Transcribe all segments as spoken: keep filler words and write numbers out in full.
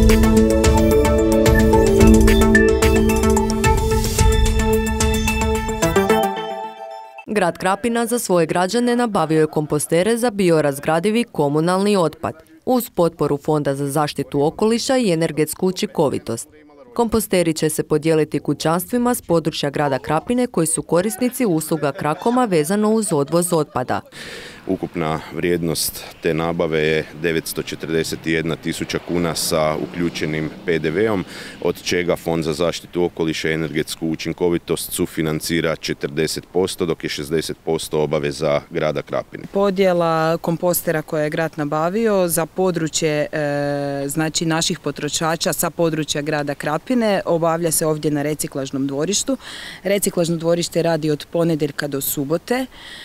Grad Krapina za svoje građane nabavio je kompostere za biorazgradivi komunalni otpad, uz potporu Fonda za zaštitu okoliša i energetsku učinkovitost. Komposteri će se podijeliti kućanstvima s područja grada Krapine koji su korisnici usluga Krakoma vezano uz odvoz otpada. Ukupna vrijednost te nabave je devetsto četrdeset jedna tisuća kuna sa uključenim pe de veom, od čega Fond za zaštitu okoliša i energetsku učinkovitost sufinancira četrdeset posto, dok je šezdeset posto obaveza grada Krapine. Podjela kompostera koje je grad nabavio za područje e, znači naših potrošača sa područja grada Krapine obavlja se ovdje na reciklažnom dvorištu. Reciklažno dvorište radi od ponedjeljka do subote.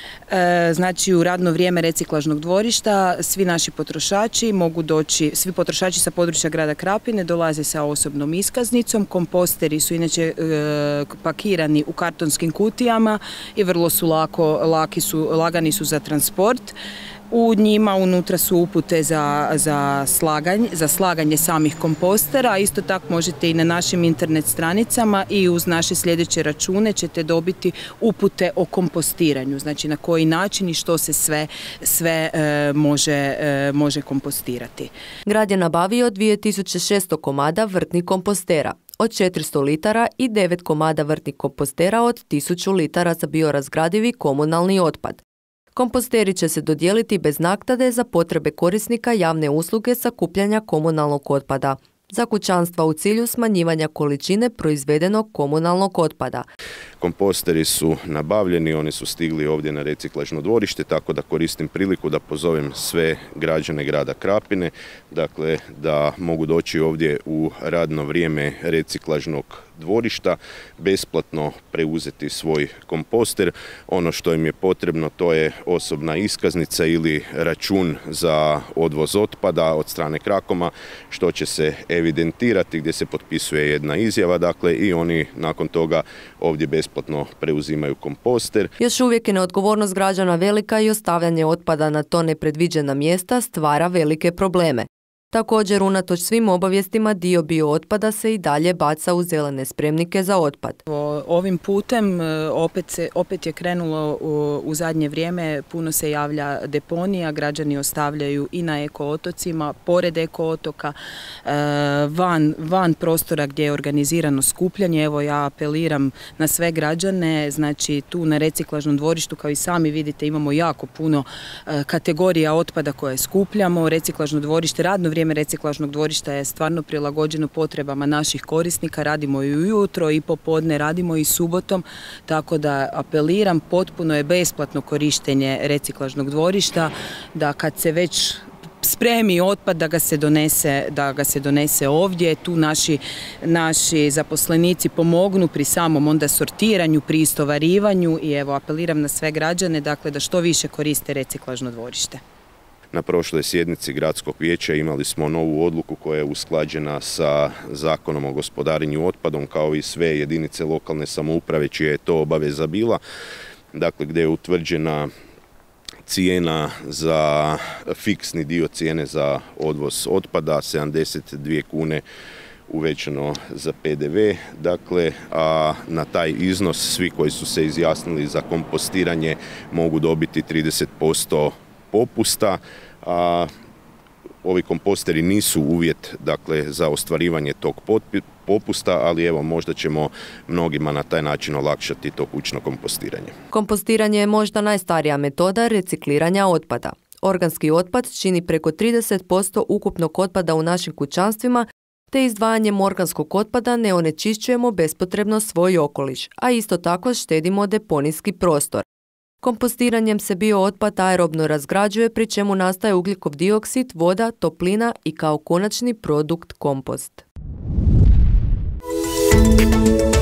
Znači u radno vrijeme reciklažnog dvorišta svi naši potrošači mogu doći, svi potrošači sa područja grada Krapine dolaze sa osobnom iskaznicom. Komposteri su inače e, pakirani u kartonskim kutijama i vrlo su lako, laki su, lagani su za transport. U njima unutra su upute za, za, slaganje, za slaganje samih kompostera, a isto tako možete i na našim internet stranicama i uz naše sljedeće račune ćete dobiti upute o kompostiranju, znači na koji način i što se sve, sve e, može, e, može kompostirati. Grad je nabavio dvije tisuće šesto komada vrtnih kompostera od četiristo litara i devet komada vrtnih kompostera od tisuću litara za biorazgradivi komunalni otpad. Komposteri će se dodijeliti bez naknade za potrebe korisnika javne usluge sakupljanja komunalnog otpada, za kućanstva u cilju smanjivanja količine proizvedenog komunalnog otpada. Komposteri su nabavljeni, oni su stigli ovdje na reciklažno dvorište, tako da koristim priliku da pozovem sve građane grada Krapine, dakle da mogu doći ovdje u radno vrijeme reciklažnog dvorišta, besplatno preuzeti svoj komposter. Ono što im je potrebno to je osobna iskaznica ili račun za odvoz otpada od strane Krakoma, što će se evidentirati gdje se potpisuje jedna izjava, dakle i oni nakon toga ovdje besplatno preuzimaju komposter. Još uvijek je neodgovornost građana velika i ostavljanje otpada na to nepredviđena mjesta stvara velike probleme. Također, unatoč svim obavijestima, dio biootpada se i dalje baca u zelene spremnike za otpad. Ovim putem opet, se, opet je krenulo u, u zadnje vrijeme, puno se javlja deponija, građani ostavljaju i na eko otocima, pored eko otoka, van, van prostora gdje je organizirano skupljanje. Evo ja apeliram na sve građane, znači tu na reciklažnom dvorištu kao i sami vidite imamo jako puno kategorija otpada koje skupljamo. Reciklažno dvorište, radno vrijeme reciklažnog dvorišta je stvarno prilagođeno potrebama naših korisnika, radimo i ujutro i popodne, radimo i subotom, tako da apeliram, potpuno je besplatno korištenje reciklažnog dvorišta, da kad se već spremi otpad da ga se donese, da ga se donese ovdje, tu naši, naši zaposlenici pomognu pri samom onda sortiranju, pri istovarivanju i evo apeliram na sve građane dakle da što više koriste reciklažno dvorište. Na prošloj sjednici gradskog vijeća imali smo novu odluku koja je usklađena sa Zakonom o gospodarenju otpadom kao i sve jedinice lokalne samouprave čija je to obaveza bila, dakle gdje je utvrđena cijena za fiksni dio cijene za odvoz otpada, sedamdeset dvije kune uvećano za pe de ve, dakle, a na taj iznos svi koji su se izjasnili za kompostiranje mogu dobiti trideset posto popusta, a ovi komposteri nisu uvjet dakle, za ostvarivanje tog popusta, ali evo možda ćemo mnogima na taj način olakšati to kućno kompostiranje. Kompostiranje je možda najstarija metoda recikliranja otpada. Organski otpad čini preko trideset posto ukupnog otpada u našim kućanstvima, te izdvajanjem organskog otpada ne onečišćujemo bespotrebno svoj okoliš, a isto tako štedimo deponijski prostor. Kompostiranjem se biootpad aerobno razgrađuje, pri čemu nastaje ugljikov dioksid, voda, toplina i kao konačni produkt kompost.